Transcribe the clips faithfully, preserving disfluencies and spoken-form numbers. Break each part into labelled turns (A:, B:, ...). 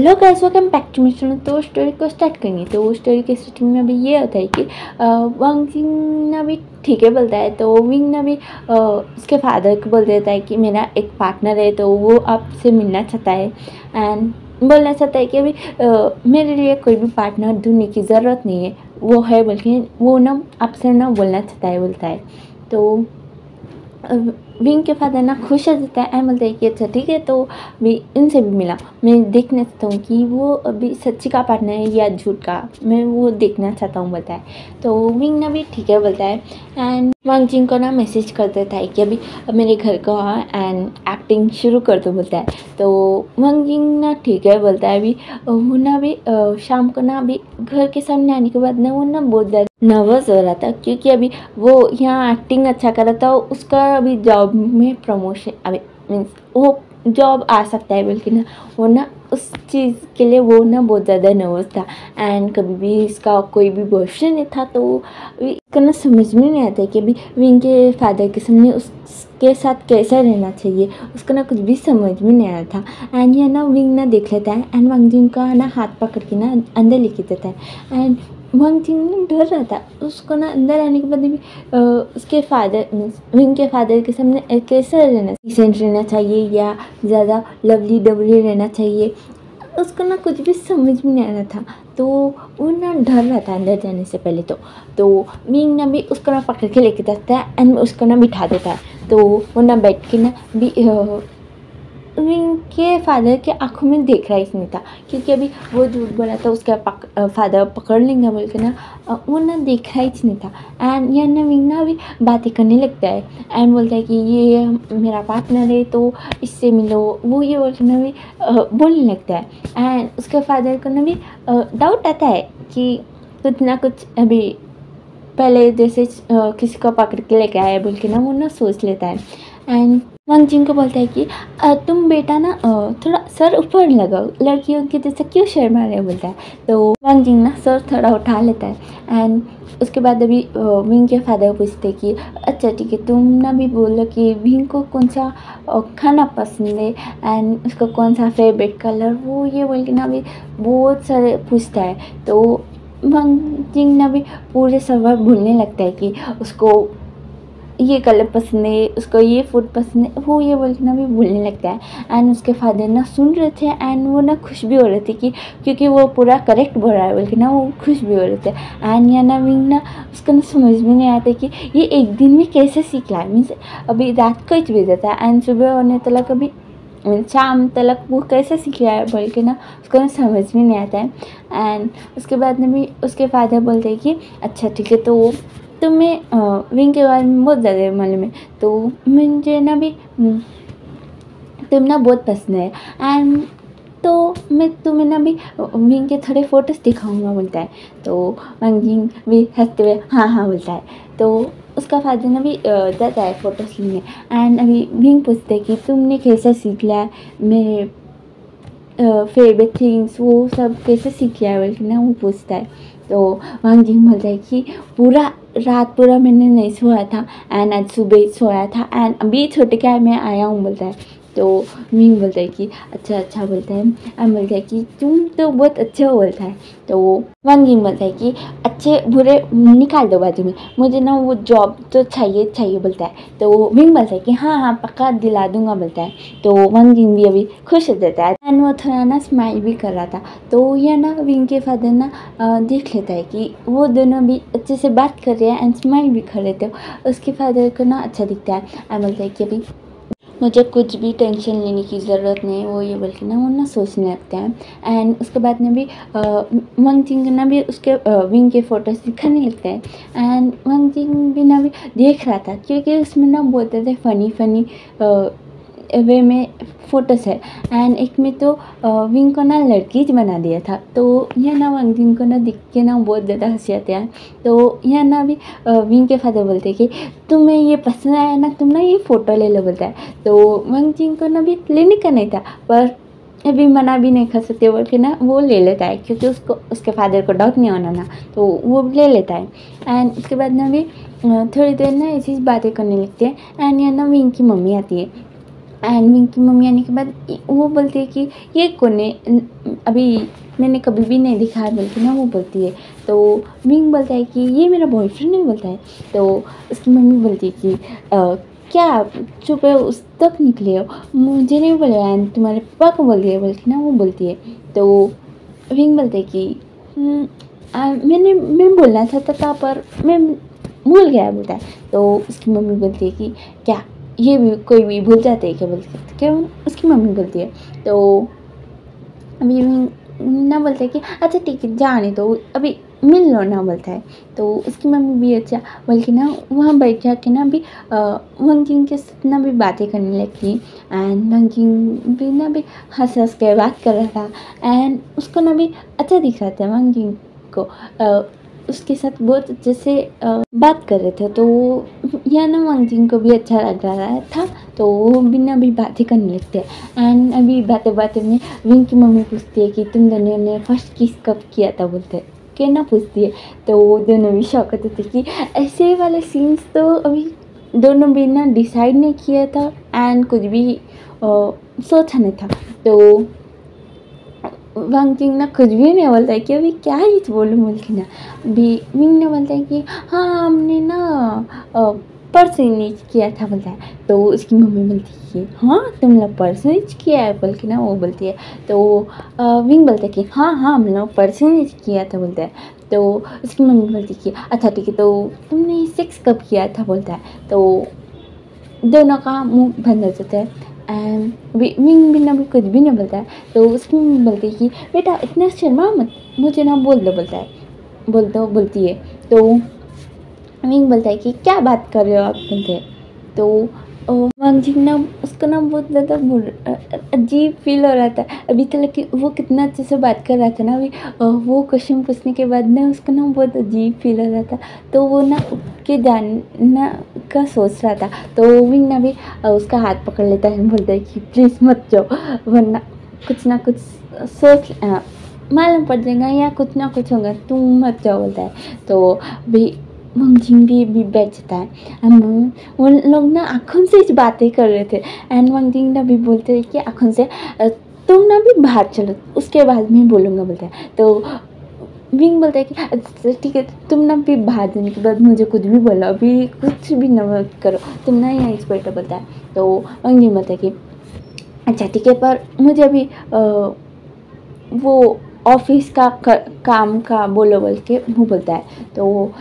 A: Hello guys, welcome back to mister. तो story को start करेंगे। तो स्टोरी के स्टार्टिंग में अभी ये होता है कि वांग जिंग ना भी ठीक है बोलता है। तो विंग ना भी अ, उसके फादर को बोल देता है कि मेरा एक पार्टनर है, तो वो आपसे मिलना चाहता है एंड बोलना चाहता है कि अभी अ, मेरे लिए कोई भी पार्टनर ढूंढने की ज़रूरत नहीं है, वो है बल्कि वो ना आपसे ना बोलना चाहता है बोलता है। तो विंग के फादर ना खुश हो जाता है एंड बोलता है कि अच्छा ठीक है, तो भी इनसे भी मिला, मैं देखना चाहता हूँ कि वो अभी सच्ची का पार्टनर है या झूठ का, मैं वो देखना चाहता हूँ बोलता है। तो विंग ना भी ठीक है बोलता है एंड वांग जिंग को ना मैसेज कर देता है कि अभी मेरे घर को आ एंड एक्टिंग शुरू कर दो बोलता है। तो वांग जिंग ना ठीक है बोलता है। अभी वो ना भी अ, शाम को ना अभी घर के सामने आने के बाद ना वो ना बहुत ज़्यादा नर्वस हो रहा था, क्योंकि अभी वो यहाँ एक्टिंग अच्छा कर रहा था, उसका अभी जॉब में प्रमोशन अभी मीन्स वो जॉब आ सकता है बल्कि ना वो ना उस चीज़ के लिए वो ना बहुत ज़्यादा नर्वस था एंड कभी भी इसका कोई भी बॉयफ्रेंड नहीं था। तो इसका ना समझ में नहीं आता कि अभी विंग के फादर के सामने उसके साथ कैसा रहना चाहिए, उसका ना कुछ भी समझ में नहीं आया था। एंड ये ना विंग ना देख लेता है एंड वांग जिंग का ना हाथ पकड़ के ना अंदर लेके जाता है एंड वांग जिंग ना डर रहा था। उसको ना अंदर आने के बाद भी अ, उसके फादर मीन्स विंग के फादर के सामने कैसे रहना, डिसेंट रहना चाहिए या ज़्यादा लवली डबली रहना चाहिए, उसको ना कुछ भी समझ में नहीं आ रहा था। तो वो ना डर रहा था अंदर जाने से पहले। तो तो विंग ना भी उसको ना पकड़ के लेके जाता है एंड उसको ना बिठा देता है। तो वो ना बैठ के ना भी अ, विंग के फादर के आंखों में देख रहा ही नहीं था, क्योंकि अभी वो झूठ बोला था उसका पक, फादर पकड़ लेंगे बोल के ना वो ना देख रहा ही नहीं था। एंड यह ना विंग ना भी बातें करने लगता है एंड बोलता है कि ये मेरा पार्टनर है तो इससे मिलो, वो ये बोल के ना भी बोलने लगता है। एंड उसके फादर को ना भी डाउट आता है कि कुछ ना कुछ अभी पहले जैसे किसी को पकड़ के लेके आया बोल के ना वो ना सोच लेता है। एंड वांग जिंग को बोलता है कि तुम बेटा ना थोड़ा सर ऊपर लगाओ, लड़कियों की जैसे क्यों शर्मा रहे बोलता है। तो वांग जिंग ना सर थोड़ा उठा लेता है एंड उसके बाद अभी विंग के फादर पूछते कि अच्छा ठीक है, तुम ना भी बोलो कि विंग को कौन सा खाना पसंद है एंड उसका कौन सा फेवरेट कलर, वो ये बोल के ना भी बहुत सारे पूछता है। तो वांग जिंग ना भी पूरे सवाल भूलने लगता है कि उसको ये कलर पसंद है, उसको ये फूड पसंद है, वो ये बोल के ना भी भूलने लगता है। एंड उसके फादर ना सुन रहे थे एंड वो ना खुश भी हो रहे थे कि क्योंकि वो पूरा करेक्ट बोल रहा है बोल के ना वो खुश भी हो रहे थे। एंड या ना विंग ना उसको ना समझ में नहीं आता कि ये एक दिन में कैसे सीख रहा है, मीन्स अभी रात को ही भेजा था एंड सुबह होने तक अभी शाम तक वो कैसे सीख रहा है बोल के ना उसको ना समझ में नहीं आता है। एंड उसके बाद में भी उसके फादर बोलते हैं कि अच्छा ठीक है, तो तुम्हें विंग के बारे में बहुत ज़्यादा मालूम है, तो मुझे ना भी तुम ना बहुत पसंद है एंड तो मैं तुम्हें ना भी विंग के थोड़े फोटोज़ दिखाऊंगा बोलता है। तो वांग जिंग भी हंसते हुए हाँ हाँ बोलता है। तो उसका फादर ना भी जाता है फ़ोटोज़ लेने एंड अभी विंग पूछते है कि तुमने कैसे सीख लिया मेरे फेवरेट थिंग्स, वो सब कैसे सीख लिया बोल के ना वो पूछता है। तो वांग जिंग बोलता है कि पूरा रात पूरा मैंने नहीं सोया था एंड आज सुबह सोया था एंड अभी छोटे क्या मैं आया हूँ बोलता है। तो विंग बोलता है कि अच्छा अच्छा बोलता है एंड बोलता है कि तुम तो बहुत अच्छे हो बोलता है। तो वांग जिंग बोलता है कि अच्छे बुरे निकाल दो बाजू में, मुझे ना वो जॉब तो चाहिए चाहिए बोलता है। तो विंग बोलता है कि हाँ हाँ पक्का दिला दूंगा बोलता है। तो वांग जिंग भी अभी खुश हो जाता है एंड वो थोड़ा ना स्माइल भी कर रहा था। तो यह ना विंग के फादर ना देख लेता है कि वो दोनों भी अच्छे से बात कर रहे हैं एंड स्माइल भी कर रहे थे। उसके फादर को ना अच्छा दिखता है एंड बोलता है कि अभी मुझे कुछ भी टेंशन लेने की ज़रूरत नहीं है, वो ये बोल के ना वो ना सोचने लगते हैं। एंड उसके बाद में भी वांग जिंग ना भी उसके विंग के फ़ोटोज़ दिखाने लगता है एंड वांग जिंग भी ना भी देख रहा था, क्योंकि उसमें ना बहुत ज़्यादा फ़नी फ़नी वे में फ़ोटोज़ है एंड एक में तो विंग को ना लड़की बना दिया था। तो यह ना वांग जिंग को ना दिख के ना बहुत ज़्यादा हंसी आते हैं। तो यह ना भी विंग के फादर बोलते हैं कि तुम्हें ये पसंद आया ना, तुम ना ये फ़ोटो ले लो बोलता है। तो वांग जिंग को ना भी लेने का नहीं था, पर अभी मना भी नहीं कर सकते बोल के ना वो ले लेता है, क्योंकि उसको उसके फादर को डाउट नहीं होना ना, तो वो ले लेता है। एंड उसके बाद ना भी थोड़ी देर ना ऐसी बातें करने लगते हैं एंड यह ना विंग की मम्मी आती है एंड विंग की मम्मी आने के बाद वो बोलती है कि ये कौन है, अभी मैंने कभी भी नहीं देखा है बोल के ना वो बोलती है। तो विंग बोलता है कि ये मेरा बॉयफ्रेंड नहीं बोलता है। तो उसकी मम्मी बोलती है कि "अ, क्या आप चुप है उस तक निकले हो, मुझे नहीं बोला एंड तुम्हारे पापा को बोल दिया बोल के ना वो बोलती है। तो विंग बोलते है कि "हम्म, आ, मैंने मैं बोलना चाहता था पर मैं भूल गया" बोलता है। तो उसकी मम्मी बोलती है कि क्या ये भी कोई भी भूल जाते हैं क्या बोलते हैं, क्यों उसकी मम्मी बोलती है। तो अभी ना बोलता है कि अच्छा ठीक है जाने दो अभी मिल लो ना बोलता है। तो उसकी मम्मी भी अच्छा बोल के ना वहाँ बैठ जाके ना अभी वंकिंग के साथ ना भी बातें करने लगती एंड वंकिंग भी ना भी हंस हंस के बात कर रहा था एंड उसको ना भी अच्छा दिख रहा था वंकिंग को। अ, उसके साथ बहुत अच्छे से अ, बात कर रहे थे। तो यह ना वंकिंग को भी अच्छा लग रहा था। तो वो भी ना भी बातें करने लगते हैं एंड अभी बातें बातें में विंग की मम्मी पूछती है कि तुम दोनों ने फर्स्ट किस कब किया था बोलते हैं के ना पूछती है। तो वो दोनों भी शौक होते थे कि ऐसे वाले सीन्स तो अभी दोनों भी ना डिसाइड नहीं किया था एंड कुछ भी अ, सोचा नहीं था। तो वंकिंग ना कुछ भी नहीं बोलता है कि अभी क्या ही बोलूँ बोल के ना भी विंग ने बोलता है कि हाँ हमने ना अ, परसों ही किया था बोलता है। तो उसकी मम्मी बोलती है कि हाँ तुम लोग परसों ही किया है बोल के ना वो बोलती है। तो अ, विंग बोलता है कि हाँ हाँ हम लोग परसों ही किया था बोलता है। तो उसकी मम्मी बोलती है कि अच्छा ठीक है तो तुमने सेक्स कब किया था बोलता है। तो दोनों का मुंह बंद हो जाता है एंड विंग भी ना भी कुछ भी नहीं बोलता है। तो उसकी मम्मी बोलती है कि बेटा इतना शर्मा मत मुझे ना बोल दो बोलता है बोल दो बोलती है। तो विंग बोलता है कि क्या बात कर रहे हो आप बोलते हैं। तो वांगजिंग ना उसको ना बहुत ज़्यादा अजीब फील हो रहा था अभी तक कि वो कितना अच्छे से बात कर रहा था ना अभी वो क्वेश्चन पूछने के बाद ना उसको ना बहुत अजीब फील हो रहा था। तो वो ना के जानना का सोच रहा था। तो विंग ना भी उसका हाथ पकड़ लेता है बोलता है कि प्लीज़ मत जाओ वरना कुछ ना कुछ सोच मालूम पड़ जाएगा या कुछ ना कुछ होगा तुम मत जाओ बोलता है। तो भी वांगजिंग भी, भी बैठ जाता है। हम वो लोग ना आँखों से ही बातें कर रहे थे एंड वांगजिंग ना भी बोलते हैं कि आँखों से तुम ना भी बाहर चलो उसके बाद मैं बोलूँगा बोलता है। तो विंग बोलता है कि अच्छा ठीक है तुम ना भी बाहर जाने के बाद मुझे कुछ भी बोलो अभी कुछ भी ना करो तुम ना यहाँ इस बैठो बोलता है। तो वांगजिंग बोलता है कि अच्छा ठीक है पर मुझे अभी आ, वो ऑफिस का कर, काम का बोलो बोल के वो बोलता है। तो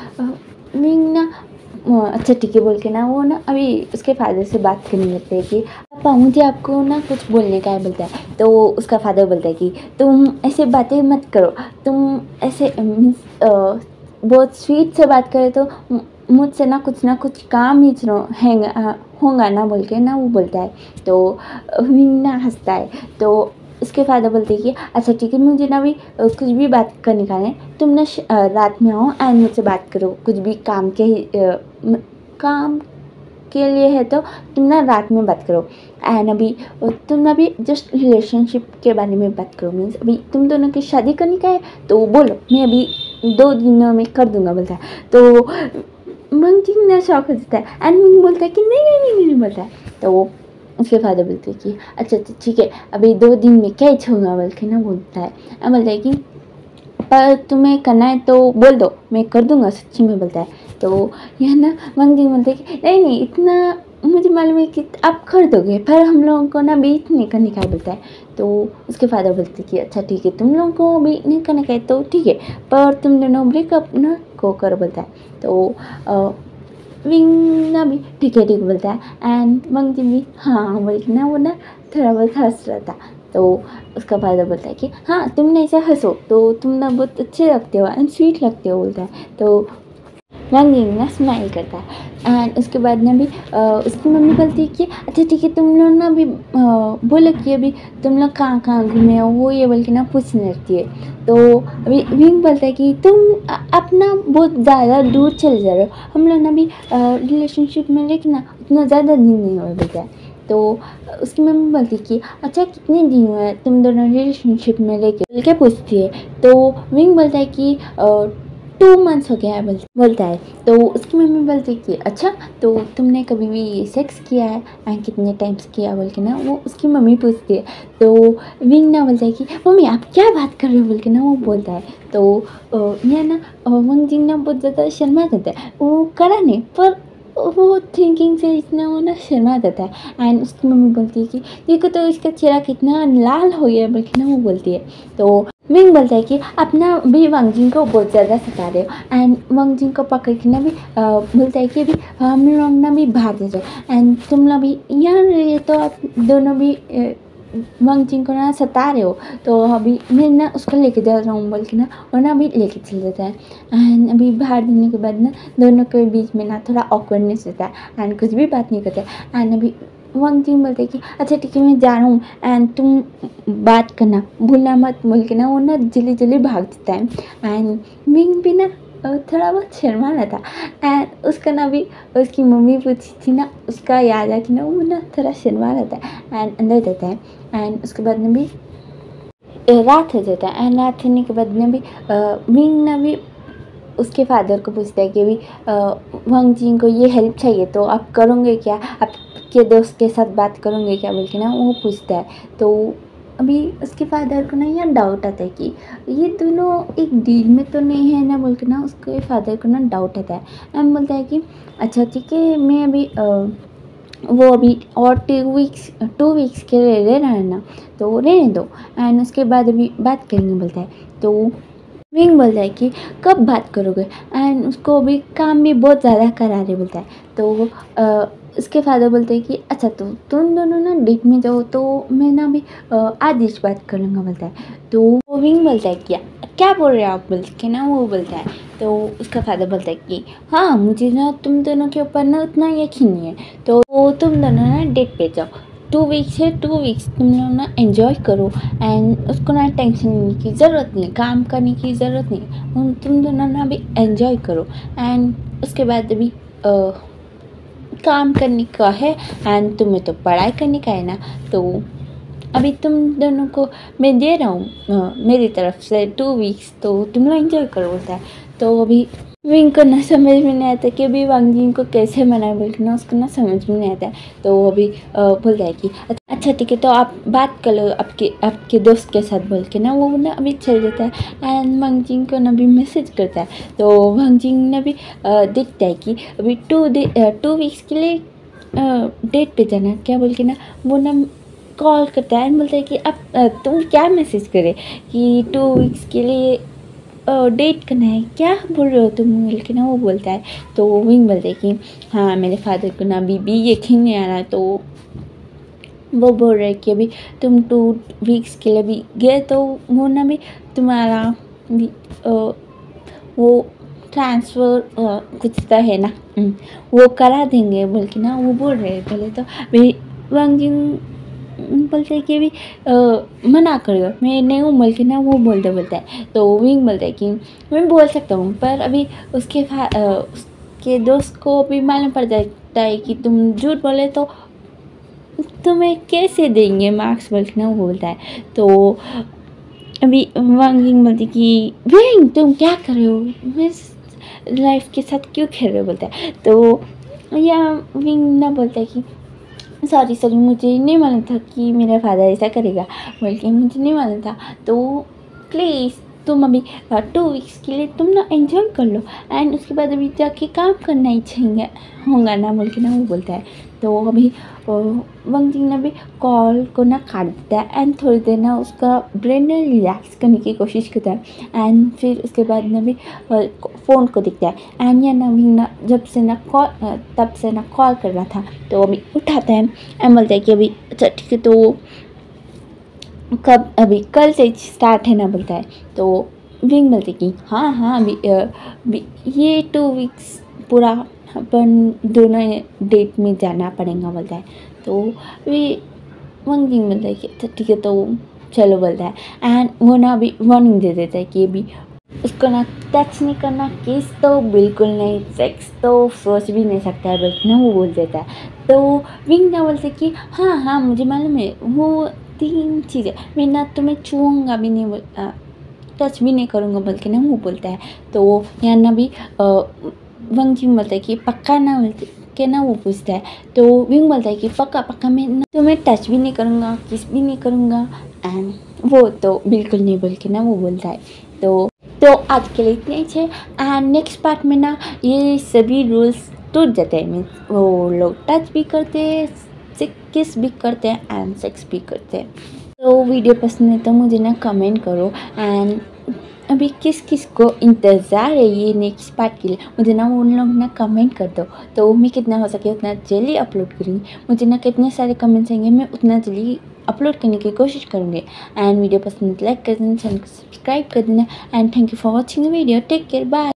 A: विंग ना अच्छा ठीक है बोल के ना वो ना अभी उसके फादर से बात करने लगते हैं कि पापा मुझे आपको ना कुछ बोलने का है बोलता है। तो उसका फादर बोलता है कि तुम ऐसे बातें मत करो तुम ऐसे मीन्स बहुत स्वीट से बात करे तो मुझसे ना कुछ ना कुछ काम ही हैंगा होगा ना बोल के ना वो बोलता है। तो विंग ना हंसता है। तो उसके फादर बोलते हैं कि अच्छा ठीक है मुझे ना भी कुछ भी बात करने का है तुम ना रात में आओ एंड मुझसे बात करो कुछ भी काम के आ, काम के लिए है तो तुम ना रात में बात करो एंड अभी तुम अभी जस्ट रिलेशनशिप के बारे में बात करो मीन्स अभी तुम दोनों की शादी करने का है तो बोलो मैं अभी दो दिनों में कर दूंगा बोलता है। तो वांगजिंग ना शौक हो जाता है एंड विंग बोलता है कि नहीं नहीं नहीं नहीं, नहीं बोलता है। तो उसके फादर बोलते हैं कि अच्छा अच्छा ठीक है अभी दो दिन में क्या इच्छा होगा बोल के ना बोलता है। अब बोलता है कि पर तुम्हें करना है तो बोल दो मैं कर दूंगा सच्ची में बोलता है। तो यह ना वांगजिंग बोलते हैं कि नहीं नहीं इतना मुझे मालूम है कि आप कर दोगे पर हम लोगों को ना बीच नहीं करने का बोलता है। तो उसके फादर बोलते हैं कि अच्छा ठीक है तुम लोगों को भी नहीं करने का है तो ठीक है पर तुम दोनों ब्रेकअप ना को करो बोलता है। तो आ, विंग ना भी ठीक है ठीक बोलता है एंड वांगजिंग भी हाँ बोल के ना वो ना थोड़ा बहुत हंस रहा था। तो उसका फादर बोलता है कि हाँ तुमने ऐसा हंसो तो तुम ना बहुत अच्छे लगते हो एंड स्वीट लगते हो बोलता है। तो वांगजिंग ना स्माइल करता है एंड उसके बाद ना भी आ, उसकी मम्मी बोलती है कि अच्छा ठीक है तुम लोग ना भी बोलो कि अभी तुम लोग कहाँ कहाँ घूमे हो वो ये बोल के ना पूछने लगती है। तो अभी विंग बोलता है कि तुम अपना बहुत ज़्यादा दूर चले जा रहे हो हम लोग ना भी रिलेशनशिप में लेकिन ना उतना ज़्यादा दिन नहीं हुआ बोलता है। तो उसकी मम्मी बोलती कि अच्छा कितने दिन हुए तुम दोनों रिलेशनशिप में लेके बोल के पूछती है। तो विंग बोलता है कि टू मंथ्स हो गया है बोल, बोलता है। तो उसकी मम्मी बोलती है कि अच्छा तो तुमने कभी भी सेक्स किया है एंड कितने टाइम्स किया बोल के ना वो उसकी मम्मी पूछती है। तो विंग ना बोलता है कि मम्मी आप क्या बात कर रहे हो बोल के ना वो बोलता है। तो यह ना वंग जिंग ना बहुत ज़्यादा शर्मा जाता है, वो करा नहीं पर वो थिंकिंग से इतना वो ना शर्मा जाता है। एंड उसकी मम्मी बोलती है कि देखो तो इसका चेहरा कितना लाल हो गया बोल के ना वो बोलती है। तो विंग बोलता है कि अपना भी वांग जिंग को बहुत ज़्यादा सता रहे हो एंड वांग जिंग को पकड़ के ना भी बोलता है कि अभी हम लोग ना भी बाहर जा जाओ एंड तुम लोग भी यहाँ रहे तो आप दोनों भी वांग जिंग को ना सता रहे हो, तो अभी मैं ना उसको लेके जा रहा हूँ बोल के ना और ना अभी लेके चल जाता है। एंड अभी बाहर जाने के बाद ना दोनों के बीच में ना थोड़ा ऑकवर्डनेस होता है एंड कुछ भी बात नहीं करते। एंड अभी वांग जिंग बोलते हैं कि अच्छा ठीक है मैं जा रहा हूँ एंड तुम बात करना भूलना मत बोल के ना वो ना जल्दी जल्दी भाग देता है। एंड विंग भी ना थोड़ा बहुत शर्मा रहा था एंड उसका ना भी उसकी मम्मी पूछी थी ना उसका याद है कि ना वो ना थोड़ा शर्मा रहता है एंड अंदर जाता है। एंड उसके बाद में भी रात हो जाता है एंड रात होने के बाद में भी विंग ना भी उसके फादर को पूछता है कि अभी वांग जिंग को ये हेल्प चाहिए तो आप करोगे क्या, आपके दोस्त के साथ बात करोगे क्या बोल के ना वो पूछता है। तो अभी उसके फादर को ना यहाँ डाउट आता है कि ये दोनों एक डील में तो नहीं है ना बोल के ना उसके फादर को ना डाउट आता है। एंड बोलता है कि अच्छा ठीक है मैं अभी आ, वो अभी और टू वीक्स टू वीक्स के लिए रह रहा है ना तो रहने दो एंड उसके बाद अभी बात करेंगे बोलता है। तो विंग बोलता है कि कब बात करोगे एंड उसको अभी काम भी बहुत ज़्यादा करा रहे बोलता है। तो आ, उसके फादर बोलते हैं कि अच्छा तो तुम दोनों ना डेट में जाओ तो मैं ना भी आज इस बात कर लूँगा बोलता है। तो विंग बोलता है क्या क्या बोल रहे हो आप बोल के ना वो बोलता है। तो उसका फादर बोलता है कि हाँ मुझे ना तुम दोनों के ऊपर ना उतना यकीन नहीं है तो तुम दोनों ना डेट पे जाओ, टू वीक्स है टू वीक्स तुम लोग ना एंजॉय करो एंड उसको ना टेंशन लेने की ज़रूरत नहीं, काम करने की ज़रूरत नहीं, तुम दोनों ना भी एंजॉय करो। एंड उसके बाद अभी काम करने का है एंड तुम्हें तो पढ़ाई करने का है ना तो अभी तुम दोनों को मैं दे रहा हूँ मेरी तरफ से टू वीक्स तो तुम लोग एंजॉय करो बोलता है। तो अभी विंग को ना समझ में नहीं आता कि अभी वांग जिंग को कैसे मनाए बोल के ना उसको ना समझ में नहीं आता है। तो अभी बोलता है कि अच्छा ठीक है तो आप बात कर लो आपके आपके दोस्त के साथ बोल के ना वो ना अभी चल जाता है। एंड वांग जिंग को ना भी मैसेज करता है। तो वांग जिंग ने भी देखता है कि अभी टू डे टू वीक्स के लिए डेट पे जाना क्या बोल के ना वो ना कॉल करता है एंड बोलता है कि अब तुम क्या मैसेज करे कि टू वीक्स के लिए डेट करना है क्या बोल रहे हो तुम बोल के ना वो बोलता है। तो विंग बोलते हैं कि हाँ मेरे फादर को ना अभी भी यकीन नहीं आ रहा तो वो बोल रहे कि अभी तुम टू वीक्स के लिए भी गए तो वो ना भी तुम्हारा भी आ, वो ट्रांसफ़र कुछ तो है ना वो करा देंगे बोल के ना वो बोल रहे पहले। तो भाई वांग जिंग बोलते हैं कि अभी मना करो मैं नहीं हूँ बोल के ना वो बोलते बोलता है। तो विंग बोलता है कि मैं बोल सकता हूँ पर अभी उसके फा उसके दोस्त को भी मालूम पड़ जाता है कि तुम झूठ बोले तो तुम्हें कैसे देंगे मार्क्स बोल के ना वो बोलता है। तो अभी वांग जिंग बोलती कि विंग तुम क्या कर रहे हो मेरे लाइफ के साथ क्यों खेल रहे हो बोलता है। तो या विंग ना बोलता है कि सॉरी सॉरी मुझे नहीं मालूम था कि मेरा फादर ऐसा करेगा बोल के मुझे नहीं मालूम था तो प्लीज़ तुम अभी टू वीक्स के लिए तुम ना एंजॉय कर लो एंड उसके बाद अभी जाके काम करना ही चाहिए होगा ना बोल के ना वो बोलता है। तो अभी वांग जिंग ने भी कॉल को ना काट देता है एंड थोड़ी देर ना उसका ब्रेन ने रिलैक्स करने की कोशिश करता है एंड फिर उसके बाद ना भी फ़ोन को दिखता है एंड या ना भी ना जब से ना कॉल तब से ना कॉल कर रहा था तो अभी उठाता है एंड बोलता है कि अभी अच्छा ठीक है तो कब अभी कल से स्टार्ट है ना बोलता है। तो विंग बोलते कि हाँ हाँ अभी ये टू वीक्स पूरा अपन दोनों डेट में जाना पड़ेगा बोलता है। तो अभी वांग जिंग बोलता है कि अच्छा ठीक है तो चलो बोलता है एंड वो ना अभी वार्निंग दे देता है कि अभी उसको ना टच नहीं करना, किस तो बिल्कुल नहीं, सेक्स तो सोच भी नहीं सकता है बल्कि ना वो बोल देता है। तो विंग ना बोलते कि हाँ हाँ मुझे मालूम है वो तीन चीज़ें मैं ना तुम्हें छूऊंगा भी नहीं बोल टच भी नहीं करूँगा बोल के ना वो बोलता है। तो यहाँ ना भी वंग जिन बोलता है कि पक्का ना बोलते के ना वो पूछता है। तो विंग बोलता है कि पक्का पक्का मैं ना तो मैं टच भी नहीं करूँगा, किस भी नहीं करूँगा। एंड वो तो बिल्कुल नहीं बोल के ना वो बोलता है। तो तो आज के लिए इतना ही है। एंड नेक्स्ट पार्ट में ना ये सभी रूल्स टूट जाते हैं। मीन्स वो लोग टच भी करते हैं, किस भी करते हैं एंड सेक्स भी करते हैं। तो वीडियो पसंद है तो मुझे ना कमेंट करो। एंड अभी किस किस को इंतज़ार है ये नेक्स्ट पार्ट के लिए, मुझे ना उन लोग ना कमेंट कर दो। तो मैं कितना हो सके उतना जल्दी अपलोड करूँगी। मुझे ना कितने सारे कमेंट्स आएंगे, मैं उतना जल्दी अपलोड करने की कोशिश करूँगी। एंड वीडियो पसंद लाइक कर देना, चैनल को सब्सक्राइब कर देना। And thank you for watching the video. Take care, bye.